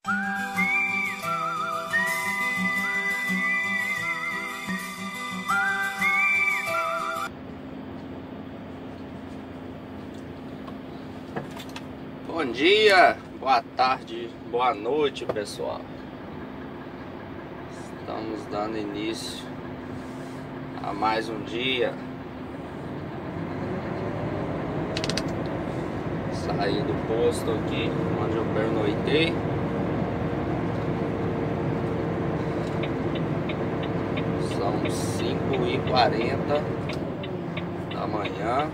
Bom dia, boa tarde, boa noite, pessoal. Estamos dando início a mais um dia. Saí do posto aqui onde eu pernoitei. São 5h40 da manhã.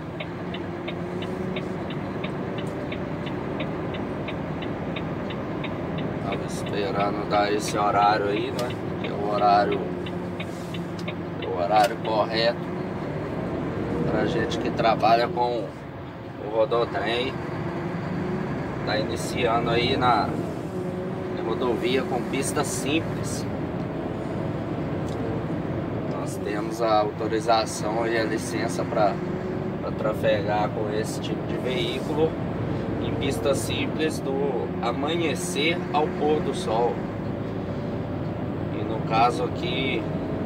Tava esperando dar esse horário aí, né? Que é o horário correto pra gente que trabalha com o rodotrem. Tá iniciando aí na rodovia com pista simples. Nós temos a autorização e a licença para trafegar com esse tipo de veículo em pista simples do amanhecer ao pôr do sol. E no caso aqui,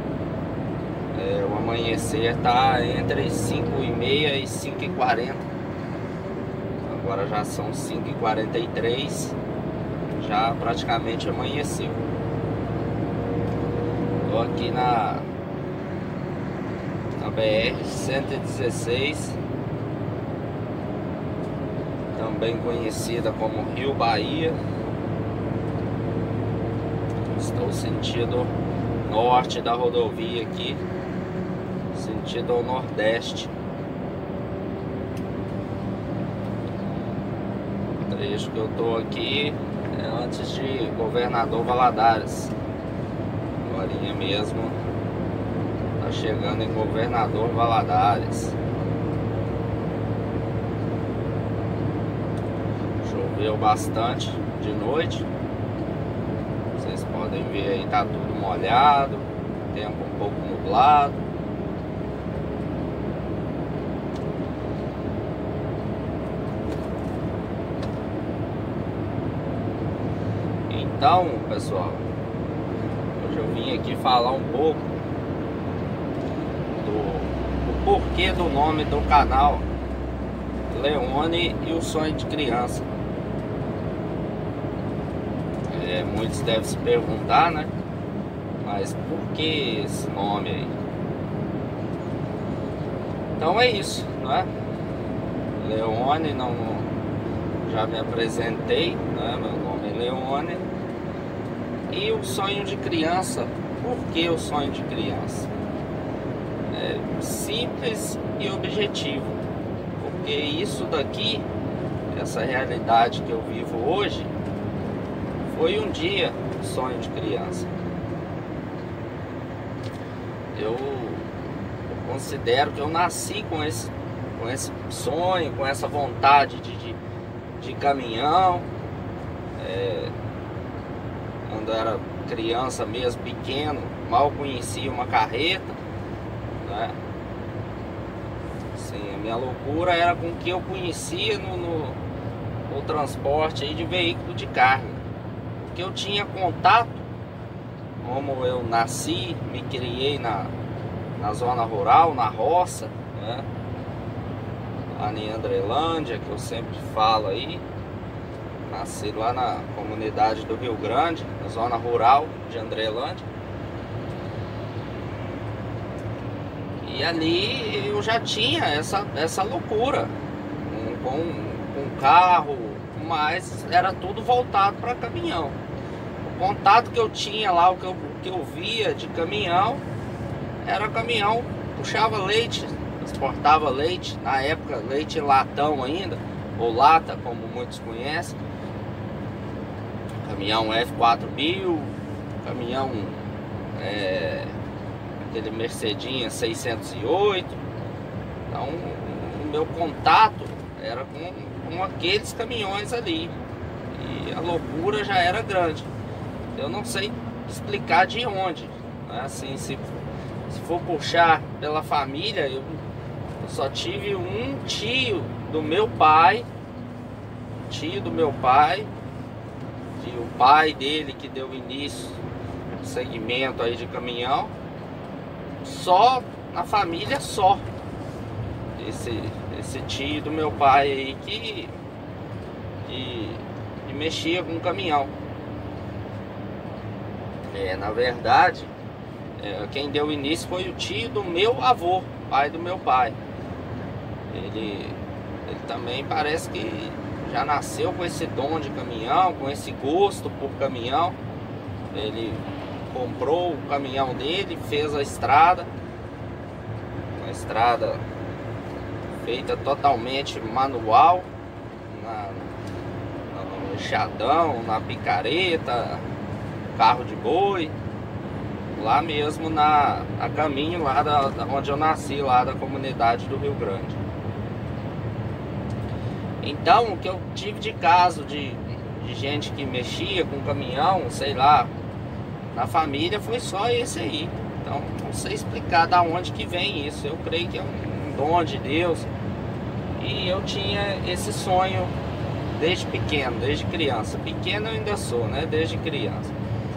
o amanhecer tá entre 5h30 e 5h40. Agora já são 5h43, já praticamente amanheceu. Tô aqui na BR-116, também conhecida como Rio Bahia. Estou sentido norte da rodovia aqui, sentido ao nordeste. O trecho que eu tô aqui é antes de Governador Valadares. Agora mesmo tá chegando em Governador Valadares. Choveu bastante de noite. Vocês podem ver aí, tá tudo molhado, tempo um pouco nublado. Então, pessoal, hoje eu vim aqui falar um pouco do porquê do nome do canal, Leone e o Sonho de Criança. Muitos devem se perguntar, né? Mas por que esse nome aí? Então é isso, né? Leone, não, já me apresentei, né? Meu nome é Leone. E o sonho de criança, por que o sonho de criança? É simples e objetivo, porque isso daqui, essa realidade que eu vivo hoje, foi um dia um sonho de criança. Eu considero que eu nasci com esse sonho, com essa vontade de caminhão. Quando eu era criança mesmo, pequeno, mal conhecia uma carreta, né? Assim, a minha loucura era com o que eu conhecia no transporte aí de veículo de carga. Porque eu tinha contato, como eu nasci, me criei na zona rural, na roça, né? Lá em Andrelândia, que eu sempre falo aí. Nasci lá na comunidade do Rio Grande, na zona rural de Andrelândia. E ali eu já tinha essa loucura com carro, mas era tudo voltado para caminhão. O contato que eu tinha lá, o que eu via de caminhão, era caminhão, puxava leite, transportava leite, na época leite em latão ainda, ou lata, como muitos conhecem. Caminhão F4000, caminhão aquele Mercedinha 608. Então o meu contato era com aqueles caminhões ali, e a loucura já era grande. Eu não sei explicar de onde, né? Assim, se for puxar pela família, eu só tive um tio do meu pai, pai dele que deu início ao segmento aí de caminhão. Só na família, só esse tio do meu pai aí que mexia com caminhão. Na verdade, quem deu início foi o tio do meu avô, pai do meu pai. Ele também parece que já nasceu com esse dom de caminhão, com esse gosto por caminhão. Ele comprou o caminhão dele, fez a estrada, uma estrada feita totalmente manual, no enxadão, na picareta, carro de boi, lá mesmo a caminho lá da onde eu nasci, lá da comunidade do Rio Grande. Então, o que eu tive de caso de gente que mexia com caminhão, sei lá, na família, foi só esse aí. Então, não sei explicar da onde que vem isso. Eu creio que é um dom de Deus. E eu tinha esse sonho desde pequeno, desde criança. Pequeno eu ainda sou, né? Desde criança.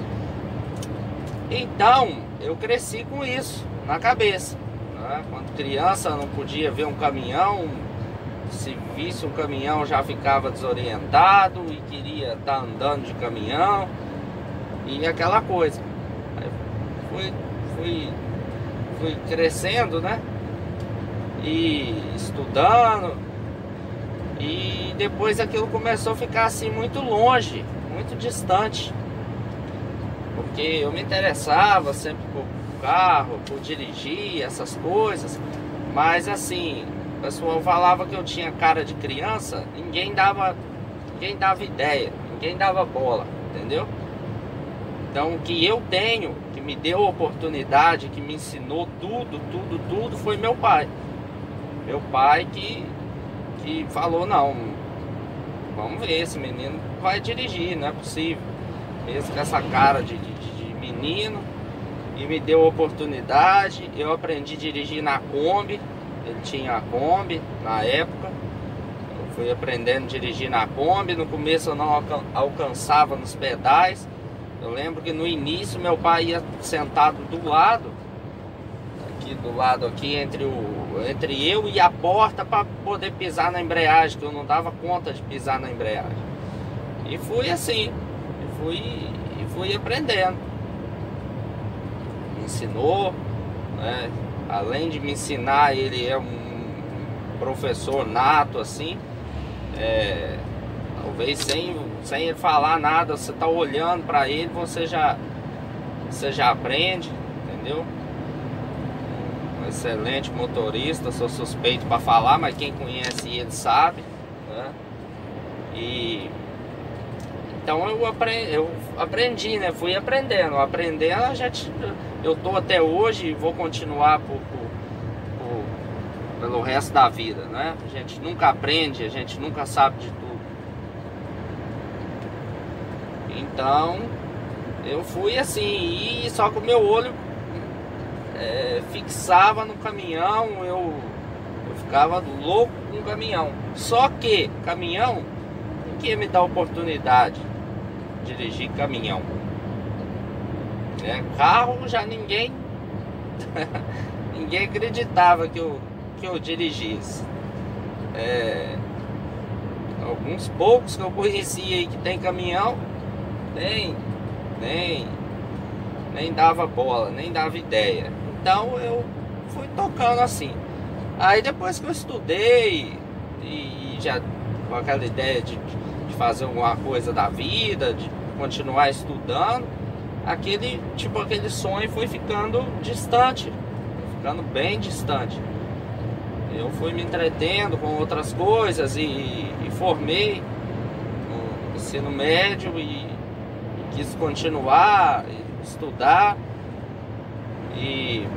Então, eu cresci com isso na cabeça, né? Quando criança não podia ver um caminhão. Se visse um caminhão já ficava desorientado e queria estar andando de caminhão e aquela coisa. Aí fui crescendo, né? E estudando, e depois aquilo começou a ficar assim muito longe, muito distante, porque eu me interessava sempre por carro, por dirigir essas coisas, mas assim, o pessoal falava que eu tinha cara de criança, ninguém dava ideia, ninguém dava bola, entendeu? Então o que eu tenho, que me deu oportunidade, que me ensinou tudo, foi meu pai. Meu pai que falou, não, vamos ver, esse menino vai dirigir, não é possível. Mesmo com essa cara de menino, e me deu oportunidade. Eu aprendi a dirigir na Kombi. Ele tinha a Kombi na época. Eu fui aprendendo a dirigir na Kombi. No começo eu não alcançava nos pedais. Eu lembro que no início meu pai ia sentado do lado aqui entre eu e a porta, para poder pisar na embreagem, que eu não dava conta de pisar na embreagem. E fui assim, fui aprendendo. Me ensinou, né? Além de me ensinar, ele é um professor nato, assim. Talvez sem ele falar nada, você tá olhando para ele, você já aprende, entendeu? Um excelente motorista, sou suspeito para falar, mas quem conhece ele sabe, né? E então eu aprendi, né? Fui aprendendo, eu tô até hoje e vou continuar pelo resto da vida, né? A gente nunca aprende, a gente nunca sabe de tudo. Então eu fui assim, e só com o meu olho fixava no caminhão, eu ficava louco com o caminhão. Só que caminhão, o que me dá oportunidade de dirigir caminhão? Carro já ninguém acreditava que eu dirigisse. Alguns poucos que eu conhecia aí que tem caminhão, nem dava bola, nem dava ideia. Então eu fui tocando assim. Aí depois que eu estudei e já com aquela ideia de fazer alguma coisa da vida, de continuar estudando, aquele sonho foi ficando distante, ficando bem distante. Eu fui me entretendo com outras coisas e formei no ensino médio e quis continuar, estudar. E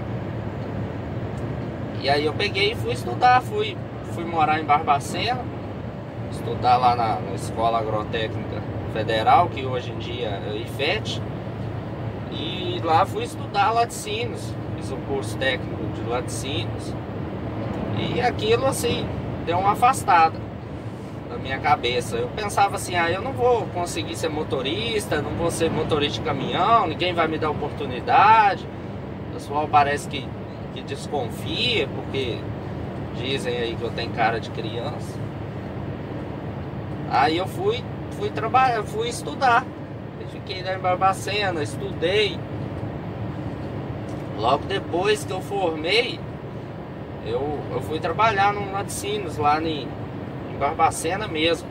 aí eu peguei e fui estudar, fui morar em Barbacena, estudar lá na Escola Agrotécnica Federal, que hoje em dia é IFET. E lá fui estudar laticínios, fiz um curso técnico de laticínios. E aquilo assim, deu uma afastada da minha cabeça. Eu pensava assim, eu não vou conseguir ser motorista, não vou ser motorista de caminhão, ninguém vai me dar oportunidade. O pessoal parece que desconfia, porque dizem aí que eu tenho cara de criança. Aí eu fui trabalhar, fui estudar. Eu fiquei lá em Barbacena, estudei. Logo depois que eu formei, eu fui trabalhar no Laticínios, lá em Barbacena mesmo.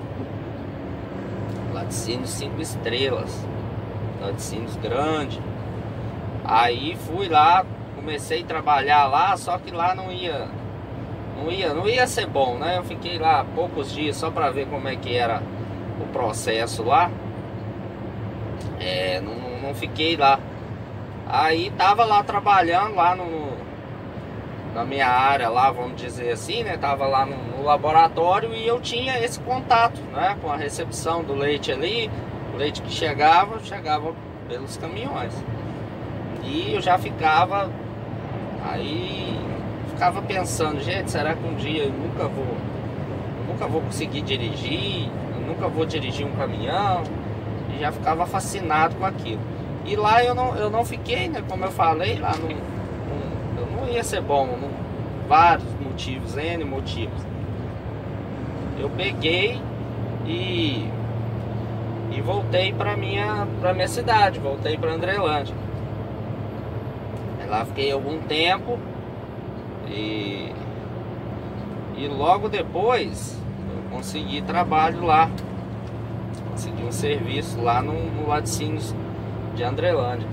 Laticínios 5 estrelas, Laticínios grande. Aí fui lá, comecei a trabalhar lá, só que lá não ia ser bom, né? Eu fiquei lá poucos dias só para ver como é que era o processo lá. Não fiquei lá. Aí tava lá trabalhando lá na minha área lá, vamos dizer assim, né? Tava lá no laboratório e eu tinha esse contato, né? Com a recepção do leite ali. O leite que chegava pelos caminhões. E eu já ficava pensando, gente, será que um dia eu nunca vou conseguir dirigir, eu nunca vou dirigir um caminhão? E já ficava fascinado com aquilo. E lá eu não fiquei, né, como eu falei, lá eu não ia ser bom, vários motivos, N motivos. Eu peguei e voltei para minha cidade, voltei para Andrelândia. Lá fiquei algum tempo e logo depois eu consegui trabalho lá, consegui um serviço lá no Laticínios de Andrelândia.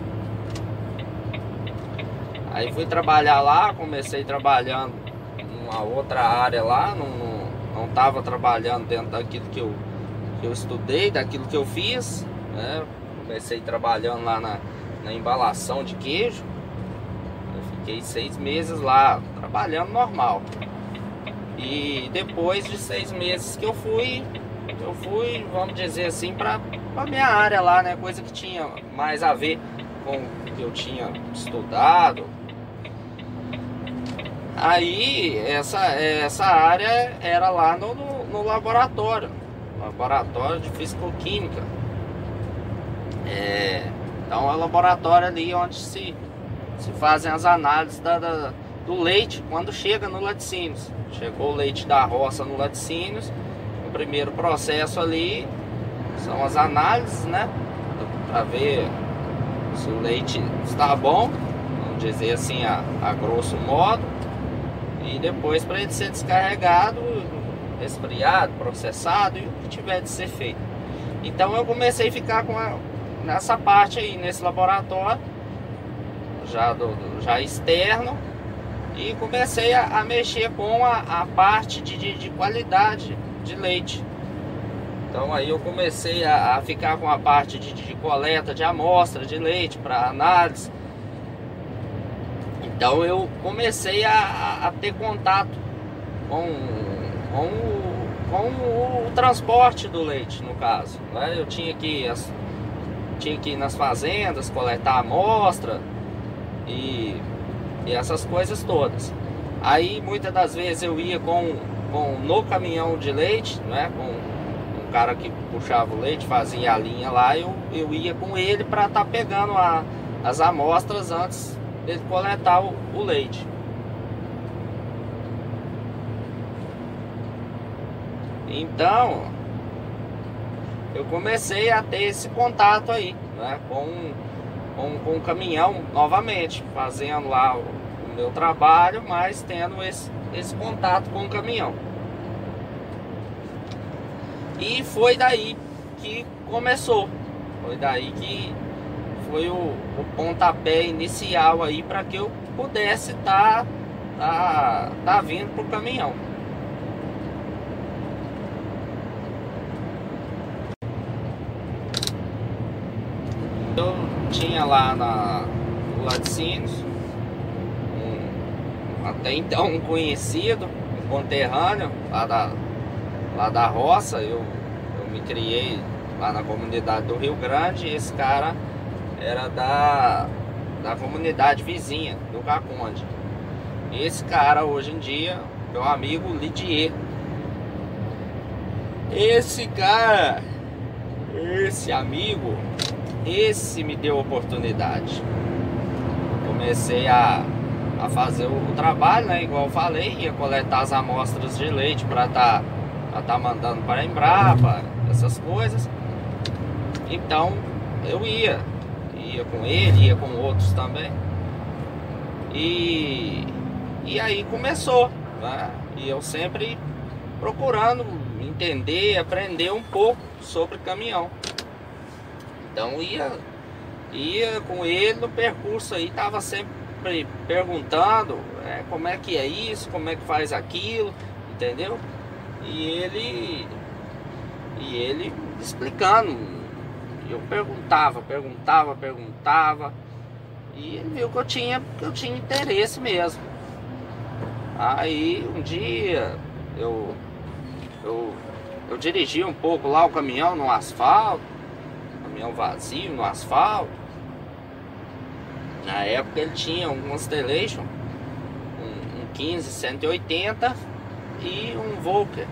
Aí fui trabalhar lá, comecei trabalhando numa outra área lá, não estava trabalhando dentro daquilo que eu estudei, daquilo que eu fiz, né? Comecei trabalhando lá na embalação de queijo. Fiquei 6 meses lá, trabalhando normal. E depois de 6 meses que eu fui, vamos dizer assim, para minha área lá, né? Coisa que tinha mais a ver com o que eu tinha estudado. Aí, essa área era lá no laboratório de Fisicoquímica. Então é o laboratório ali onde se fazem as análises do leite quando chega no Laticínios. Chegou o leite da roça no Laticínios, o primeiro processo ali são as análises, né, para ver se o leite está bom, vamos dizer assim, a grosso modo, e depois para ele ser descarregado, resfriado, processado e o que tiver de ser feito. Então eu comecei a ficar nessa parte aí, nesse laboratório já externo, e comecei a mexer com a parte de qualidade de leite. Então aí eu comecei a ficar com a parte de coleta de amostra de leite para análise. Então eu comecei a ter contato com o transporte do leite, no caso, né? Eu tinha que ir nas fazendas, coletar amostra e essas coisas todas. Aí muitas das vezes eu ia no caminhão de leite, né, com um cara que puxava o leite, fazia a linha lá, eu ia com ele para estar pegando as amostras antes de coletar o leite. Então eu comecei a ter esse contato aí, né, com o caminhão novamente, fazendo lá o meu trabalho, mas tendo esse contato com o caminhão. E foi daí que começou, foi daí que foi o pontapé inicial aí para que eu pudesse estar vindo pro caminhão. Eu tinha lá no Laticínios até então um conhecido, um conterrâneo lá da roça. Eu me criei lá na comunidade do Rio Grande, e esse cara era da comunidade vizinha, do Caconde. E esse cara hoje em dia, meu amigo Lidier. Esse cara, esse amigo, esse me deu oportunidade. Comecei a fazer o trabalho, né? Igual eu falei, ia coletar as amostras de leite para tá mandando para a Embrapa, essas coisas. Então eu ia com ele, ia com outros também. E aí começou, né? E eu sempre procurando entender, aprender um pouco sobre caminhão. Então ia com ele no percurso aí, tava sempre perguntando como é que é isso, como é que faz aquilo, entendeu? E ele explicando. Eu perguntava, e ele viu que eu tinha interesse mesmo. Aí um dia eu dirigi um pouco lá o caminhão no asfalto, caminhão vazio no asfalto. Na época ele tinha um Constellation, um 15 180 e um Volker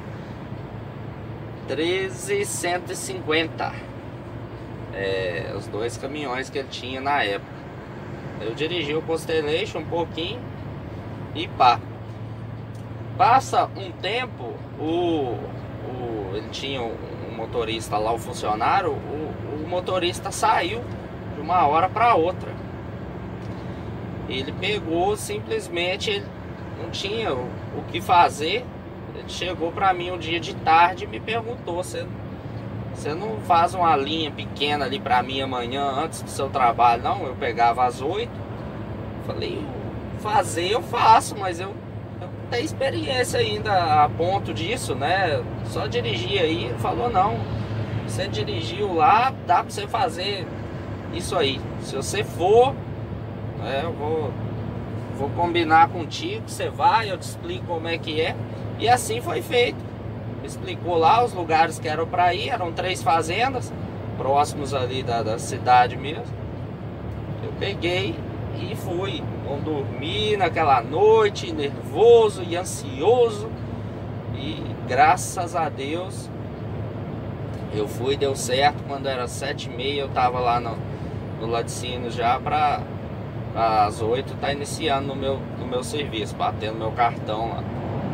13 150. Os dois caminhões que ele tinha na época. Eu dirigi o Constellation um pouquinho e pá. Passa um tempo, ele tinha um motorista lá, o funcionário, o motorista saiu de uma hora para outra. Ele pegou, simplesmente, ele não tinha o que fazer. Ele chegou para mim um dia de tarde e me perguntou: você não faz uma linha pequena ali para mim amanhã antes do seu trabalho? Não, eu pegava às 8. Falei, fazer eu faço, mas eu não tenho experiência ainda a ponto disso, né? Só dirigir aí. Ele falou, não, você dirigiu lá, dá para você fazer isso aí. Se você for, eu vou combinar contigo, você vai, eu te explico como é que é. E assim foi feito. Me explicou lá os lugares que eram para ir. Eram 3 fazendas próximos ali da cidade mesmo. Eu peguei e fui. Não dormi naquela noite, nervoso e ansioso. E graças a Deus eu fui, deu certo. Quando era 7h30 eu tava lá no Laticínios já para às 8 tá iniciando no meu serviço, batendo meu cartão lá.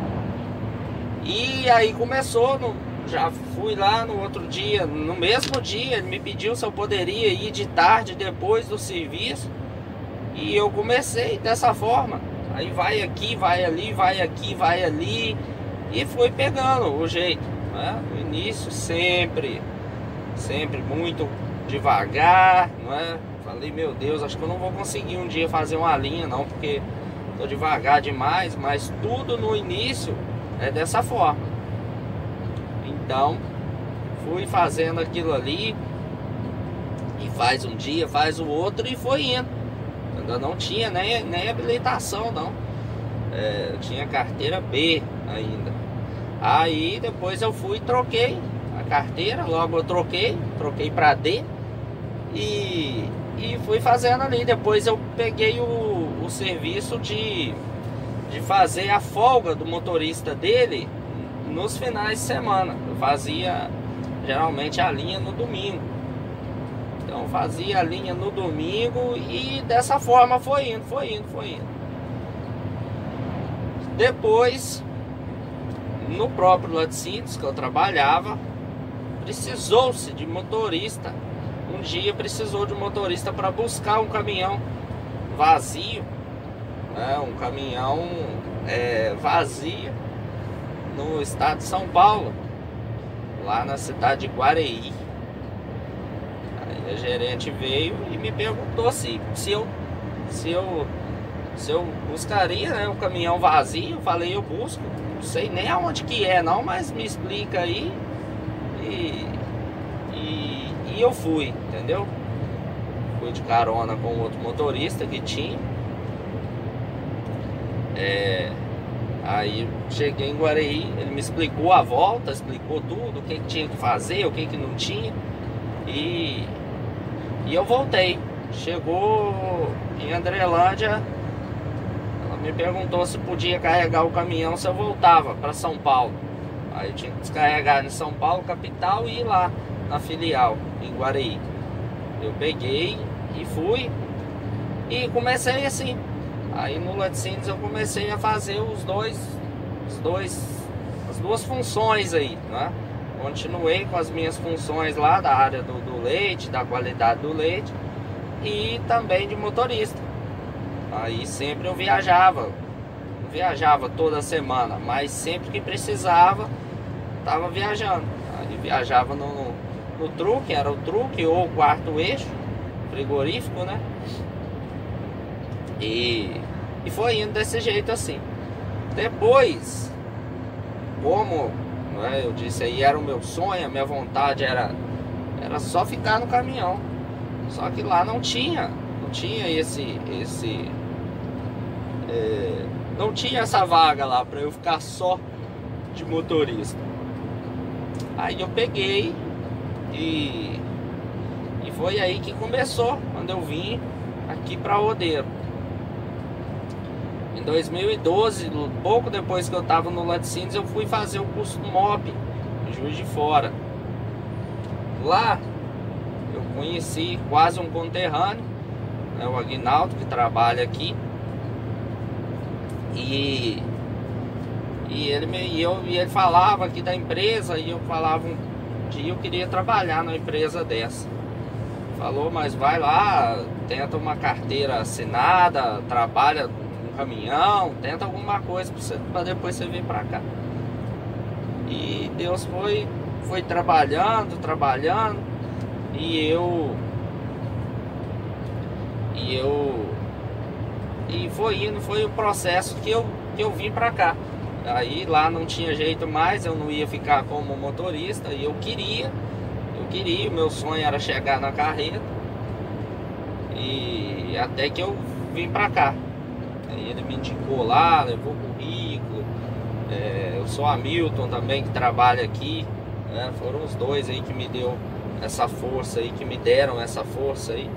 E aí começou, já fui lá no outro dia, no mesmo dia, ele me pediu se eu poderia ir de tarde depois do serviço. E eu comecei dessa forma. Aí vai aqui, vai ali, vai aqui, vai ali. E fui pegando o jeito, né? No início sempre muito devagar, não é? Falei, meu Deus, acho que eu não vou conseguir um dia fazer uma linha não, porque tô devagar demais. Mas tudo no início é dessa forma. Então fui fazendo aquilo ali, e faz um dia, faz o outro, e foi indo. Eu não tinha nem habilitação não, eu tinha carteira B ainda. Aí depois eu fui e troquei a carteira. Logo eu troquei para D e fui fazendo ali. Depois eu peguei o serviço de fazer a folga do motorista dele nos finais de semana. Eu fazia geralmente a linha no domingo. Então fazia a linha no domingo e dessa forma foi indo. Depois, no próprio Laticínios que eu trabalhava, precisou-se de motorista. Um dia precisou de motorista para buscar um caminhão vazio, um caminhão vazio no estado de São Paulo, lá na cidade de Guareí. Aí a gerente veio e me perguntou se eu buscaria, um caminhão vazio. Eu falei, eu busco, não sei nem aonde que é não, mas me explica aí. E eu fui, entendeu? Fui de carona com outro motorista que tinha. Aí cheguei em Guareí, ele me explicou a volta, explicou tudo, o que tinha que fazer, o que não tinha. E eu voltei. Chegou em Andrelândia, ela me perguntou se podia carregar o caminhão se eu voltava para São Paulo. Aí eu tinha que descarregar em São Paulo, capital, e ir lá na filial, em Guareí. Eu peguei e fui e comecei assim. Aí no laticínios eu comecei a fazer as duas funções aí, né? Continuei com as minhas funções lá da área do leite, da qualidade do leite e também de motorista. Aí sempre eu viajava toda semana, mas sempre que precisava, tava viajando. Aí viajava no truque, era o truque ou o quarto eixo, frigorífico, né? E foi indo desse jeito assim. Depois, como, né, eu disse aí, era o meu sonho, a minha vontade era só ficar no caminhão. Só que lá não tinha não tinha essa vaga lá para eu ficar só de motorista. Aí eu peguei e foi aí que começou, quando eu vim aqui para Rodeiro. Em 2012, pouco depois que eu estava no laticínios, eu fui fazer o curso do MOP em Juiz de Fora. Lá eu conheci quase um conterrâneo, né, o Aguinaldo, que trabalha aqui. E ele falava aqui da empresa, e eu falava um dia eu queria trabalhar na empresa dessa. Falou, mas vai lá, tenta uma carteira assinada, trabalha no caminhão, tenta alguma coisa para depois você vir para cá. E Deus foi trabalhando, e foi indo, foi o processo que eu vim pra cá. Aí lá não tinha jeito mais, eu não ia ficar como motorista, e eu queria, o meu sonho era chegar na carreta, e até que eu vim pra cá. Aí ele me indicou lá, levou currículo, eu sou Hamilton também, que trabalha aqui, né? Foram os dois aí que me deu essa força aí, que me deram essa força aí.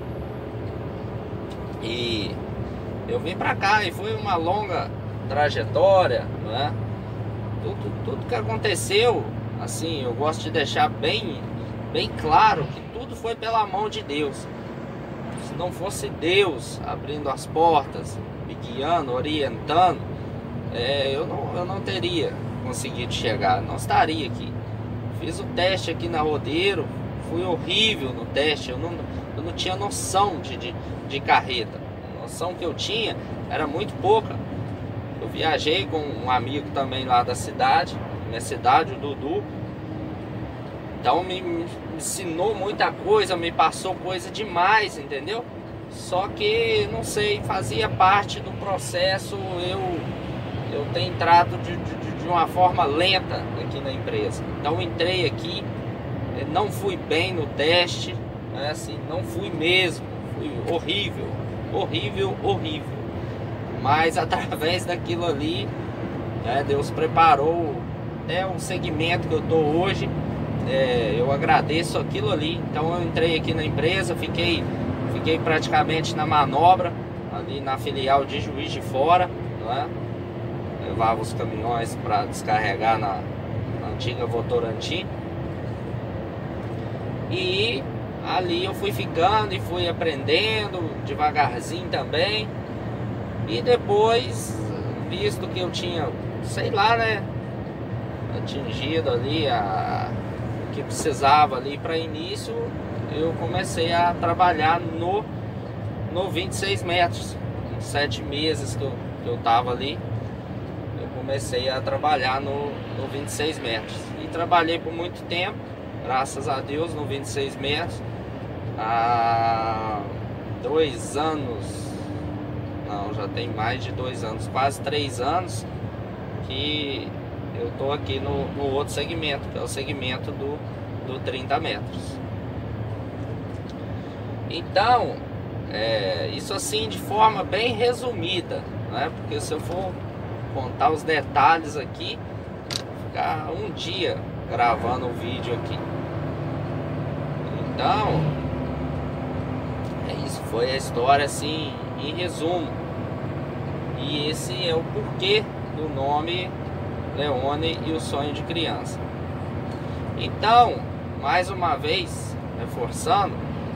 E eu vim pra cá e foi uma longa trajetória, né? Tudo que aconteceu, assim, eu gosto de deixar bem claro que tudo foi pela mão de Deus. Se não fosse Deus abrindo as portas, me guiando, orientando, eu não teria conseguido chegar, não estaria aqui. Fiz o teste aqui na Rodeiro, fui horrível no teste, eu não tinha noção de carreta. A noção que eu tinha era muito pouca. Eu viajei com um amigo também lá da cidade, minha cidade, o Dudu. Então me ensinou muita coisa, me passou coisa demais, entendeu? Só que, não sei, fazia parte do processo eu ter entrado de uma forma lenta aqui na empresa. Então entrei aqui, não fui bem no teste, né? Assim, não fui mesmo, fui horrível. Mas através daquilo ali, né, Deus preparou até o segmento que eu tô hoje. Eu agradeço aquilo ali. Então eu entrei aqui na empresa, fiquei praticamente na manobra ali na filial de Juiz de Fora, né? Levava os caminhões para descarregar na antiga Votorantim. E ali eu fui ficando e fui aprendendo devagarzinho também. E depois, visto que eu tinha, sei lá, né, atingido ali o que precisava ali para início, eu comecei a trabalhar no 26 metros. Uns 7 meses que eu tava ali, eu comecei a trabalhar no 26 metros. E trabalhei por muito tempo, graças a Deus, no 26 metros. Há 2 anos, não, já tem mais de 2 anos, quase 3 anos que eu tô aqui no outro segmento, que é o segmento do 30 metros. Então, isso assim de forma bem resumida, né? Porque se eu for contar os detalhes aqui, ficar um dia gravando o vídeo aqui. Então, isso foi a história assim em resumo. E esse é o porquê do nome Leone e o Sonho de Criança. Então, mais uma vez, reforçando,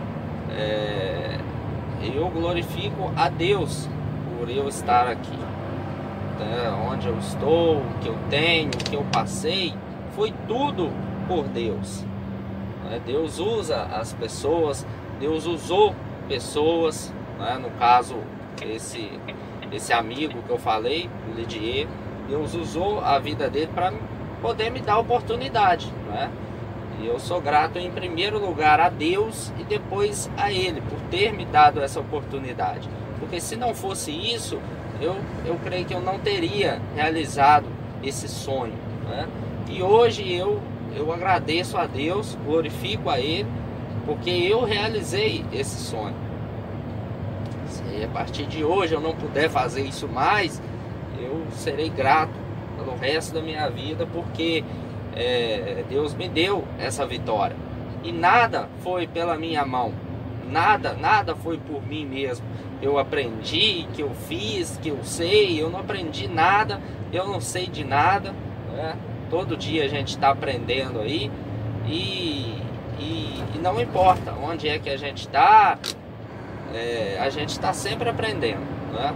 eu glorifico a Deus por eu estar aqui, né? Onde eu estou, o que eu tenho, o que eu passei, foi tudo por Deus, né? Deus usa as pessoas, Deus usou pessoas, né? No caso, esse amigo que eu falei, o Lidier, Deus usou a vida dele para poder me dar oportunidade, né? E eu sou grato em primeiro lugar a Deus e depois a Ele por ter me dado essa oportunidade. Porque se não fosse isso, eu creio que eu não teria realizado esse sonho, né? E hoje eu agradeço a Deus, glorifico a Ele, porque eu realizei esse sonho. Se a partir de hoje eu não puder fazer isso mais, eu serei grato pelo resto da minha vida, porque Deus me deu essa vitória. E nada foi pela minha mão, nada foi por mim mesmo. Eu aprendi, que eu fiz, que eu sei, eu não aprendi nada, eu não sei de nada, né? Todo dia a gente está aprendendo aí, e não importa onde é que a gente está, a gente está sempre aprendendo, né?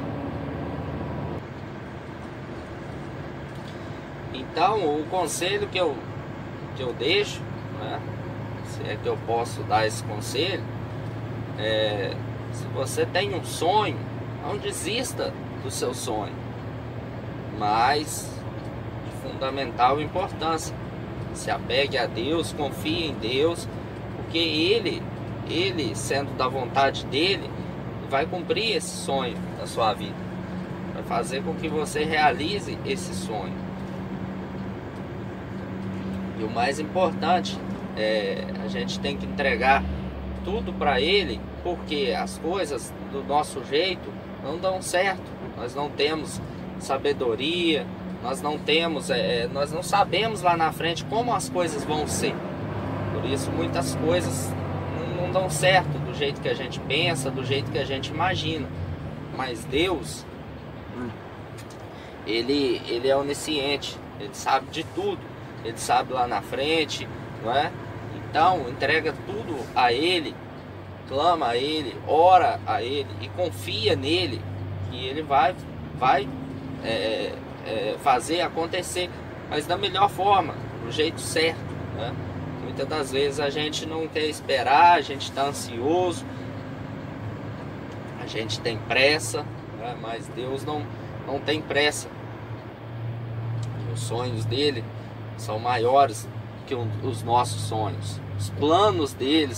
Então, o conselho que eu deixo, né, se é que eu posso dar esse conselho, se você tem um sonho, não desista do seu sonho, mas de fundamental importância, se apegue a Deus, confie em Deus, porque Ele sendo da vontade dEle, vai cumprir esse sonho da sua vida, vai fazer com que você realize esse sonho. E o mais importante a gente tem que entregar tudo para Ele, porque as coisas do nosso jeito não dão certo. Nós não temos sabedoria, nós não temos, nós não sabemos lá na frente como as coisas vão ser. Por isso muitas coisas não dão certo do jeito que a gente pensa, do jeito que a gente imagina. Mas Deus, Ele é onisciente, Ele sabe de tudo. Ele sabe lá na frente, não é? Então, entrega tudo a Ele, clama a Ele, ora a Ele e confia nele, que Ele vai fazer acontecer, mas da melhor forma, do jeito certo, né? Muitas das vezes a gente não quer esperar, a gente está ansioso, a gente tem pressa, né? Mas Deus não tem pressa. Os sonhos dele são maiores que os nossos sonhos. Os planos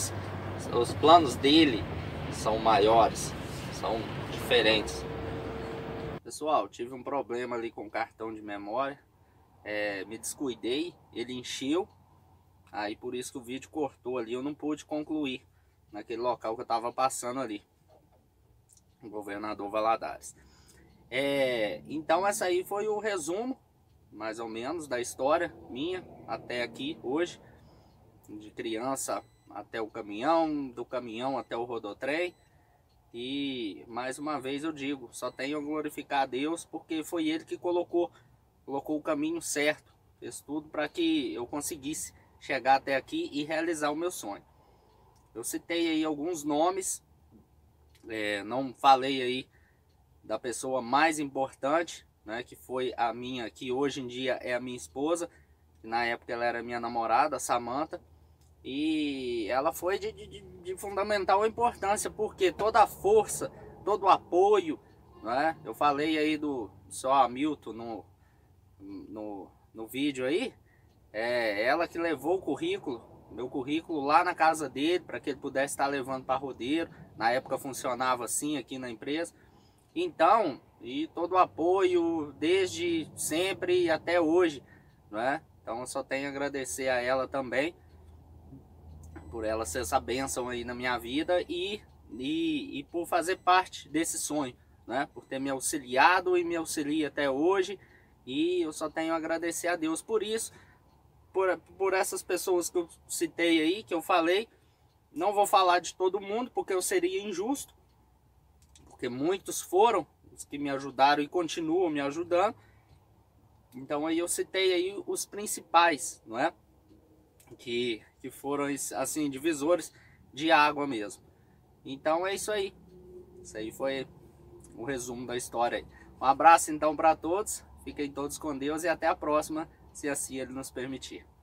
dele são maiores, são diferentes. Pessoal, tive um problema ali com o cartão de memória, me descuidei, ele encheu, aí por isso que o vídeo cortou ali, eu não pude concluir naquele local que eu estava passando ali, o Governador Valadares. Então essa aí foi o resumo, mais ou menos, da história minha até aqui hoje, de criança até o caminhão, do caminhão até o rodotrem. E mais uma vez eu digo, só tenho a glorificar a Deus, porque foi Ele que colocou o caminho certo, fez tudo para que eu conseguisse chegar até aqui e realizar o meu sonho. Eu citei aí alguns nomes, não falei aí da pessoa mais importante, né, que foi a minha, que hoje em dia é a minha esposa, que na época ela era minha namorada, a Samantha, e ela foi de fundamental importância, porque toda a força, todo o apoio, né, eu falei aí do seu Hamilton no vídeo aí, ela que levou o currículo, meu currículo lá na casa dele, para que ele pudesse estar levando para rodeiro. Na época funcionava assim aqui na empresa. Então, e todo o apoio desde sempre e até hoje, né? Então eu só tenho a agradecer a ela também, por ela ser essa bênção aí na minha vida e por fazer parte desse sonho, né? Por ter me auxiliado e me auxilia até hoje, e eu só tenho a agradecer a Deus por isso, por essas pessoas que eu citei aí, que eu falei. Não vou falar de todo mundo, porque eu seria injusto, porque muitos foram os que me ajudaram e continuam me ajudando. Então aí eu citei aí os principais, não é? Que foram assim divisores de água mesmo. Então é isso aí. Isso aí foi o resumo da história aí. Um abraço então para todos. Fiquem todos com Deus e até a próxima, se assim Ele nos permitir.